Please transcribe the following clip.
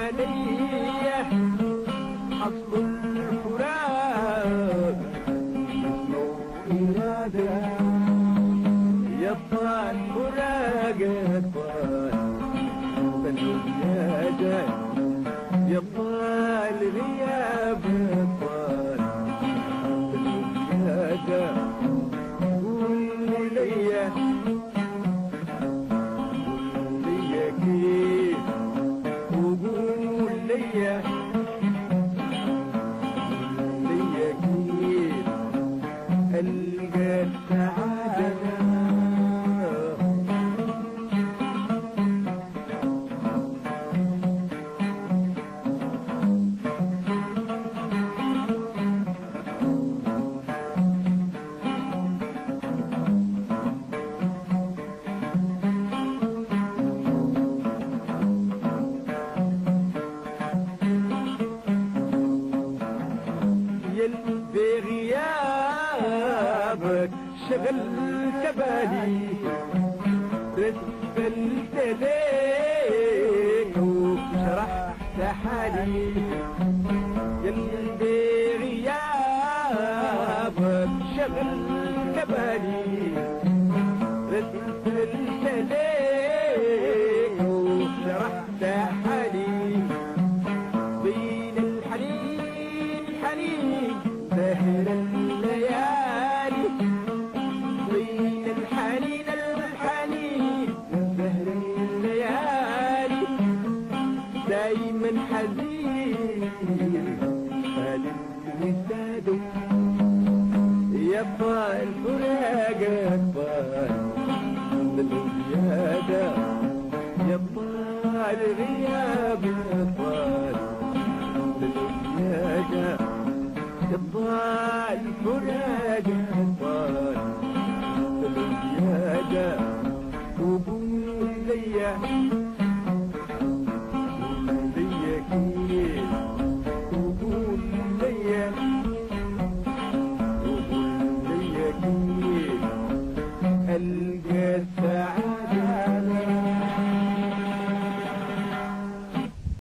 علي أصل الفراق إرادة يبقى الفراق بالزيادة يبقى الغياب بالزيادة قول لي كيف وقول لي كيف ألقى السعادة بغيابك شغلت بالي رسلت ليك وشرحت حالي بغيابك شغلت بالي رسلت ليك وشرحت حالي بين الحنين حنين سهر الليالي بين الحنين الحنين سهر الليالي دايما حزين خالد وساده يبقى الفراق أكبر من الزيادة يبقى الغياب